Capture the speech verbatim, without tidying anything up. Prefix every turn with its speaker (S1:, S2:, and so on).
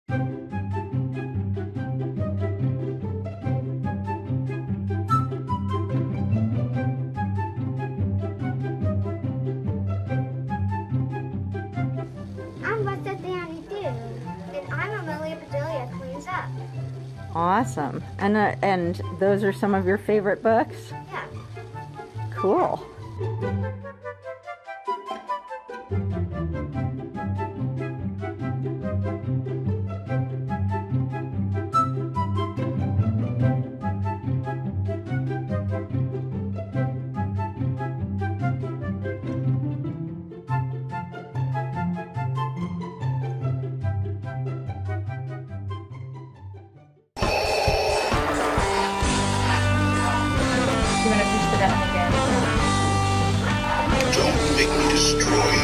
S1: I'm What's That Danny Do, and I'm Amelia Bedelia Cleans Up.
S2: Awesome. And uh, and those are some of your favorite books?
S1: Yeah.
S2: Cool.
S3: You want to push the button again?
S4: Don't make me destroy